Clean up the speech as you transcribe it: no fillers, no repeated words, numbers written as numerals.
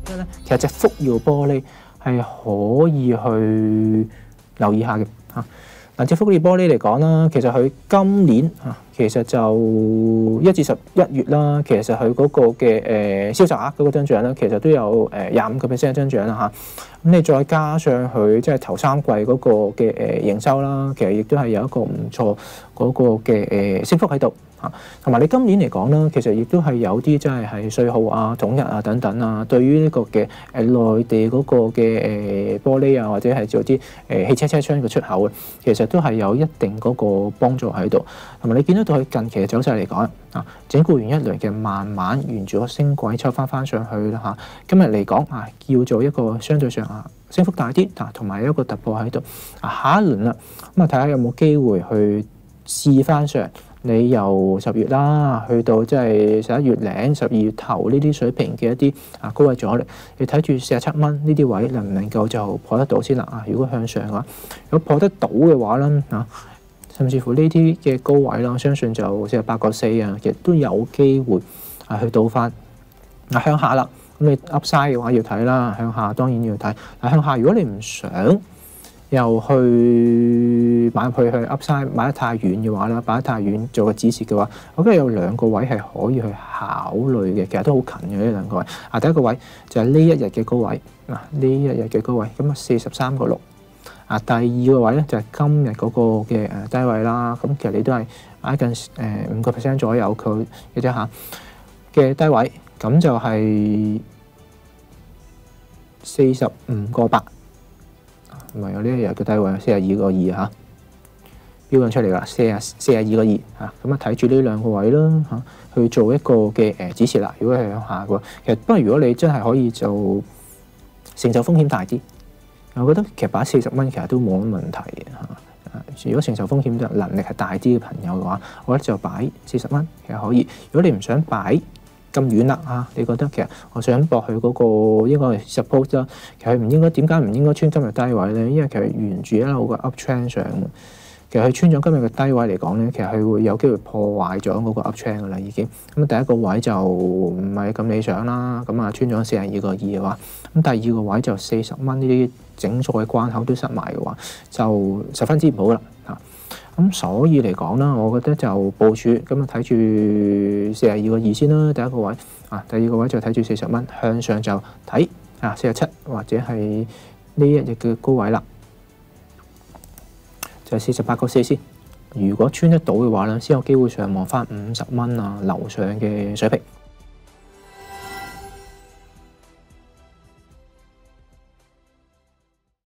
所以咧，其實隻福耀玻璃係可以去留意下嘅嚇。嗱，隻福耀玻璃嚟講啦，其實佢今年其實就1至11月啦，其實佢嗰個嘅銷售額嗰個增長咧，其實都有25%增長啦嚇。咁你再加上佢即係頭3季嗰個嘅營收啦，其實亦都係有一個唔錯嗰個嘅升幅喺度嚇。同埋你今年嚟講啦，其實亦都係有啲即係稅號啊、統一啊等等啊，對於呢個嘅內地嗰個嘅玻璃啊，或者係做啲汽車車窗嘅出口，其實都係有一定嗰個幫助喺度。同埋你見得到佢近期嘅走勢嚟講整固完一輪嘅，慢慢沿住個升軌抽翻上去啦嚇。今日嚟講叫做一個相對上升幅大啲同埋一個突破喺度。下一輪啦，咁睇下有冇機會去試翻上你由10月啦，去到即係11月零、12月頭呢啲水平嘅一啲高位阻力，你睇住47蚊呢啲位能唔能夠就破得到先啦。如果向上嘅話，如果破得到嘅話咧甚至乎呢啲嘅高位啦，我相信就48.4啊，其實都有機會去到翻。向下啦，咁你 Upside 嘅話要睇啦，向下當然要睇。向下如果你唔想又去買入去 Upside 買得太遠嘅話啦，擺得太遠做個止蝕嘅話，我覺得有2個位係可以去考慮嘅，其實都好近嘅呢2個位。第一個位就係呢一日嘅高位，呢一日嘅高位咁43.6。第二個位咧就係今日嗰個嘅低位啦，咁其實你都係挨近5% 左右佢嘅啫嚇嘅低位，咁就係45.8，唔係有呢一日嘅低位42.2嚇，標緊出嚟啦，42.2嚇，咁睇住呢2個位啦嚇，去做一個嘅止蝕啦。如果係向下嘅話，其實不過如果你真係可以做承受風險大啲。我覺得其實擺40蚊其實都冇乜問題嘅嚇。如果承受風險能力係大啲嘅朋友嘅話，我覺得就擺40蚊其實可以。如果你唔想擺咁遠啦你覺得其實我想搏佢嗰個應該係 suppose 啦，其實佢唔應該，點解唔應該穿今日低位咧？因為其實沿住一路個 uptrend 上，其實佢穿咗今日嘅低位嚟講咧，其實佢會有機會破壞咗嗰個 uptrend 噶啦已經。咁第一個位就唔係咁理想啦，咁穿咗42.2嘅話，咁第二個位就40蚊呢啲整數嘅關口都失埋嘅話，就十分之唔好啦嚇。咁所以嚟講啦，我覺得就部署咁睇住42.2先啦，第一個位第二個位就睇住40蚊，向上就睇47或者係呢一日嘅高位啦，就係48.4先。如果穿得到嘅話咧，先有機會上望翻50蚊樓上嘅水平。